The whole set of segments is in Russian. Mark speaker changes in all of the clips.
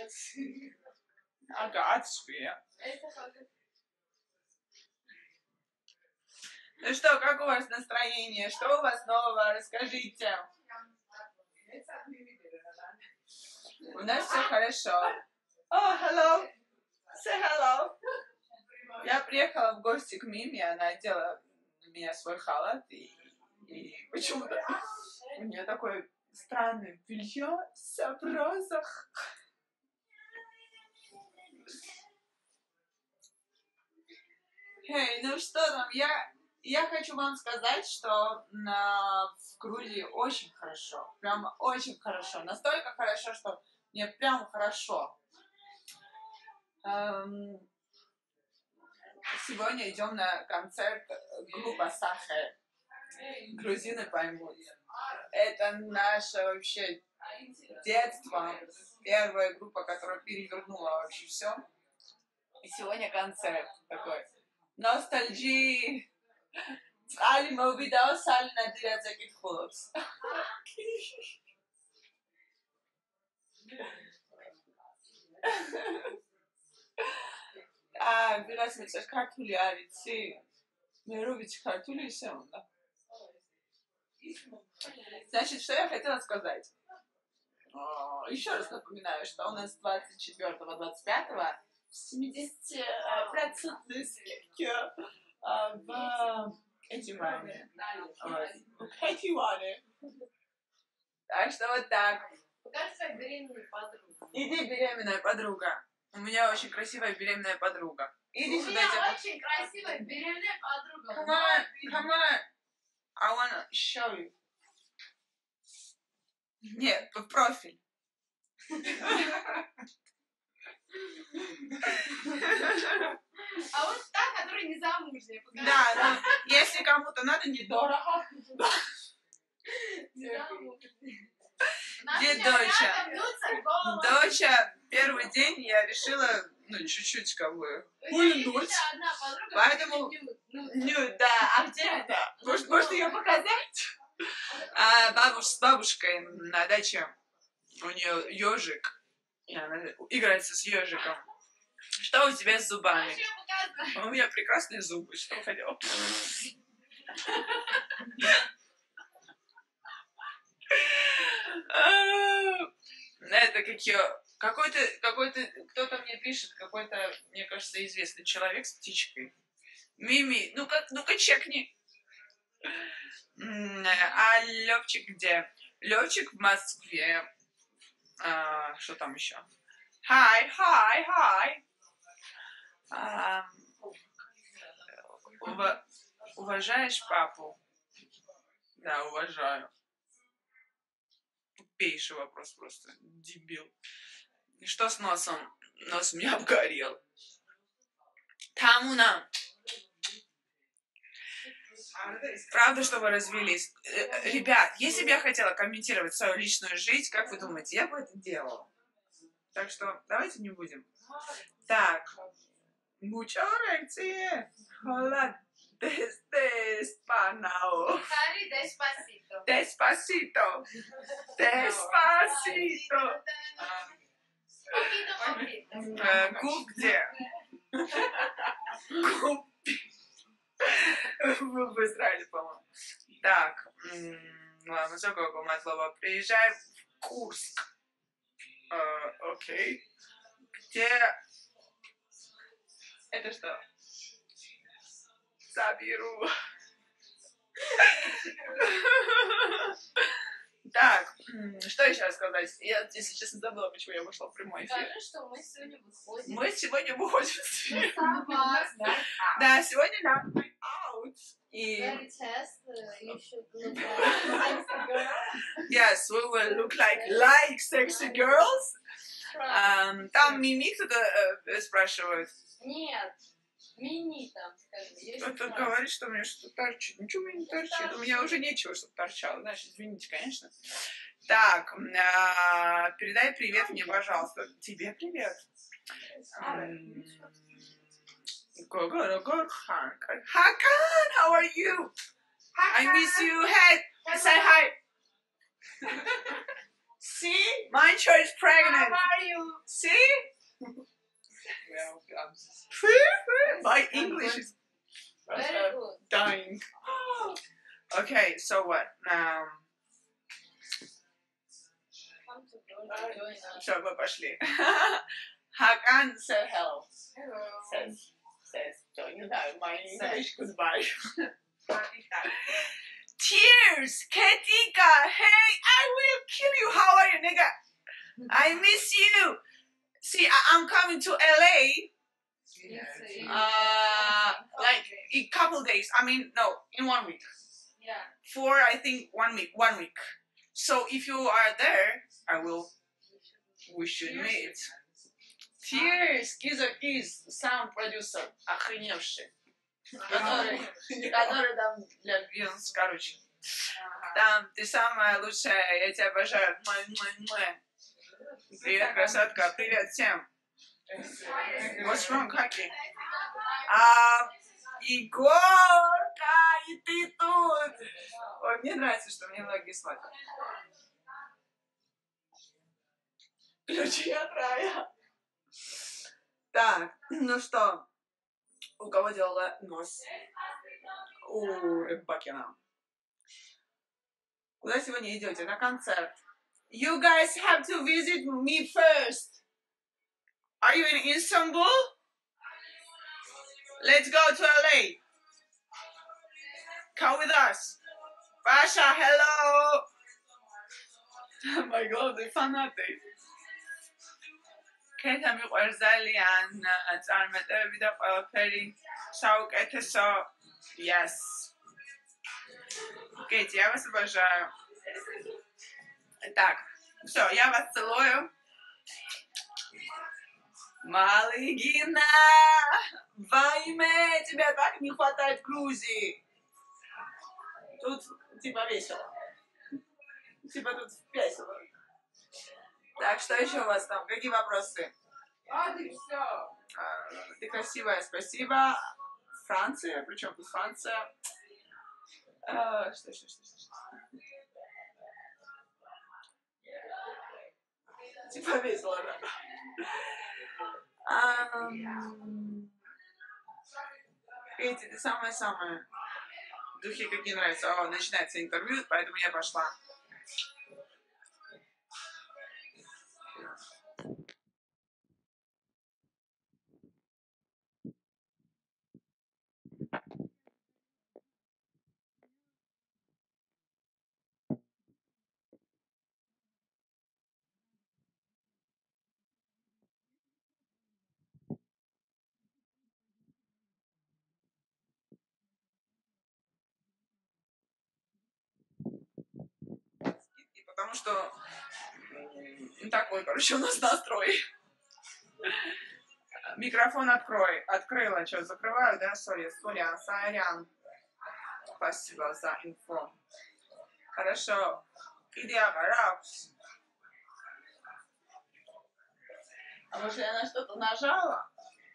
Speaker 1: Агатские. Ну что, как у вас настроение? Что у вас нового? Расскажите. У нас все хорошо. Oh, hello. Say hello. Я приехала в гости к Миме, она одела на меня свой халат, и почему-то у нее такое странное белье, все в розах. Hey, ну что там, я хочу вам сказать, что в Грузии очень хорошо, прямо очень хорошо, настолько хорошо, что мне прям хорошо. Сегодня идем на концерт группы Сахар. Грузины поймут. Это наше вообще детство. Первая группа, которая перевернула вообще все. И сегодня концерт такой. Ностальгии. Али мы увидали сали на дырявцакит хлопс. Вирас мецеш ქართული არ იცი? მე რო ვიცი ქართული ისე უნდა. Значит, что я хотела сказать? Еще раз напоминаю, что у нас 24-25 70% скидки в Этимане. Так что вот так.
Speaker 2: Покажи свою беременную подругу.
Speaker 1: Иди, беременная подруга. У меня очень красивая беременная подруга. Иди сюда.
Speaker 2: У меня очень красивая беременная подруга.
Speaker 1: Come on, come on. I wanna show you. Нет, в профиль.
Speaker 2: А вот та, которая не замужняя.
Speaker 1: Да, да. Если кому-то надо, недорого. Где доча? Доча, первый день я решила, чуть-чуть хульнуть. Поэтому, да, а где это? Может ее показать? С бабушкой на даче у нее ежик. И она играется с ежиком. Что у тебя с зубами? У меня прекрасные зубы, что хотел. Это какой-то, кто-то мне пишет, какой-то, мне кажется, известный человек с птичкой. Мими, ну-ка чекни. А Левчик где? Левчик в Москве. Что там еще? Hi. Уважаешь папу? Да, уважаю. Тупейший вопрос просто. Дебил. И что с носом? Нос у меня обгорел. Тамуна. Правда, что вы развелись? Ребят, если бы я хотела комментировать свою личную жизнь, как вы думаете, я бы это делала? Так что давайте не будем. Так. Мучорекция. Хола. Деспанао. Деспасито. Губ где? Губ. Вы в Израиле, по-моему. Так. Ладно, сколько Матлова. Приезжай в Курск. Окей. Где... Это что? Заберу. Так, что еще рассказать? Я, если честно, забыла, почему я вышла в прямой эфир.
Speaker 2: Скажи, что мы сегодня выходим.
Speaker 1: Мы сегодня выходим. Да, сегодня нам out. И... Yes, we will look like sexy girls. Там Мими кто-то спрашивает.
Speaker 2: Нет. Мини там, скажи.
Speaker 1: Кто-то говорит, что у меня что-то торчит. Ничего у меня не торчит. У меня уже нечего, чтобы торчало. Значит, извините, конечно. Так, передай привет мне, пожалуйста. Тебе привет. Hakan, how are you? I miss you. Hey, say hi. See? Mancho is pregnant.
Speaker 2: How are you?
Speaker 1: See? My English is
Speaker 2: Very good.
Speaker 1: dying. Okay, so what?
Speaker 2: Come to join us.
Speaker 1: Все, мы пошли. Hakan said hello.
Speaker 2: Hello.
Speaker 1: Says. So, you know, my English goodbye. Tears! Ketika! Hey, I will kill you! How are you, nigga? I miss you! See, I'm coming to LA. Like in a couple days. I mean, no, in 1 week.
Speaker 2: Yeah.
Speaker 1: For I think 1 week. 1 week. So if you are there, we should meet. Tears, Kiz, sound producer, охреневший. Который там для Бьонс, короче. Там ты самая лучшая, я тебя обожаю. Привет, красотка, привет всем. What's wrong, Хаки? Егорка, и ты тут. Ой, мне нравится, что мне многие смотрят. Ключи от рая. Так, ну что, у кого делала нос? У Рыбакина. Куда сегодня идете? На концерт. You guys have to visit me first. Are you in Istanbul? Let's go to LA. Come with us. Pasha, hello. Oh my God, they fanatic. Keta miqverzalyan წარმეტევები და ყველაფერი საუკეთესო. Yes. Кэти, я вас обожаю. Так, все, я вас целую. Малыгина, во имя тебя так не хватает Грузии. Тут типа весело. Типа тут весело. Так, что еще у вас там? Какие вопросы? Ты красивая, спасибо. Франция, причем тут Франция. Что? Типа весело, да? Эти, ты самая-самая. Духи какие нравятся. О, начинается интервью, поэтому я пошла. Потому что такой, короче, у нас настрой. Микрофон открой. Открыла. Что, закрываю, да? Сорян. Спасибо за инфо. Хорошо. Идеаракс. А может, я на что-то нажала?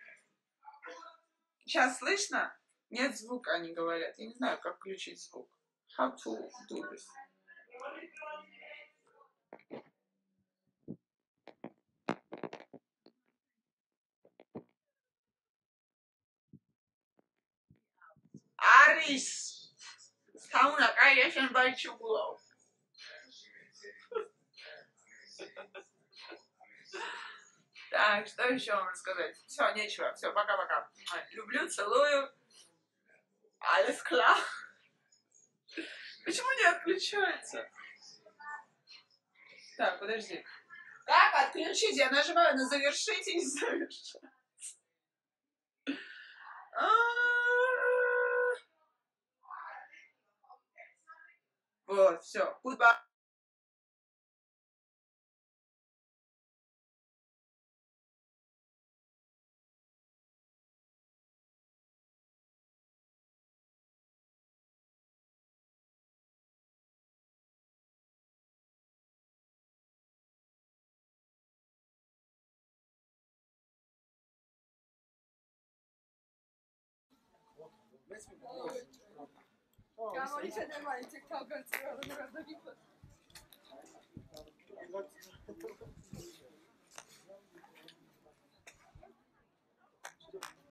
Speaker 1: Сейчас слышно? Нет звука, они говорят. Я не знаю, как включить звук. How to do this? Арис! Стауна, конечно, Байчугулов. Так, что еще вам рассказать? Все, нечего. Все, пока-пока. Люблю, целую. Alles klar. Почему не отключается? Так, подожди. Как отключить? Я нажимаю на завершить и не завершается. Вот, все. Goodbye.
Speaker 2: Cavolo, c'è del male, c'è cavolo,
Speaker 3: Вот.